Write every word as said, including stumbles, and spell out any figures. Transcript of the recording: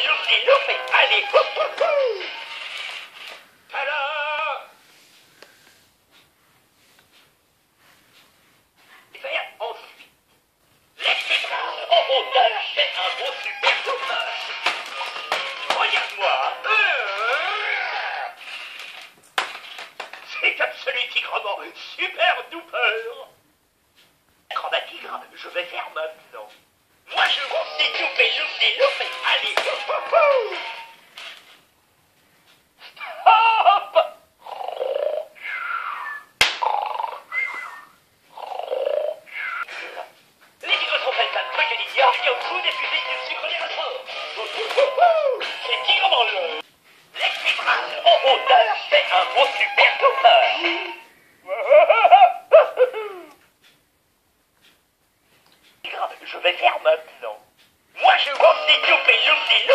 loupé, loupé. Allez, hop, hop, hop. Alors, faire ensuite. Lève tes bras en hauteur, fais un beau super doubleur. Regarde-moi. C'est absolument super duper. Grand tigre, je vais faire maintenant. Moi je monte des loupés, loupés, loupés. Allez, hop, hop, hop. Hop. Les tigres sont faits d'un truc d'idiot qui ont tout diffusé du sucre des ressorts. Les tigres mangent. Lève tes bras en hauteur, fais un beau super duper. Je vais faire maintenant. Moi je monte des loupés, loupés,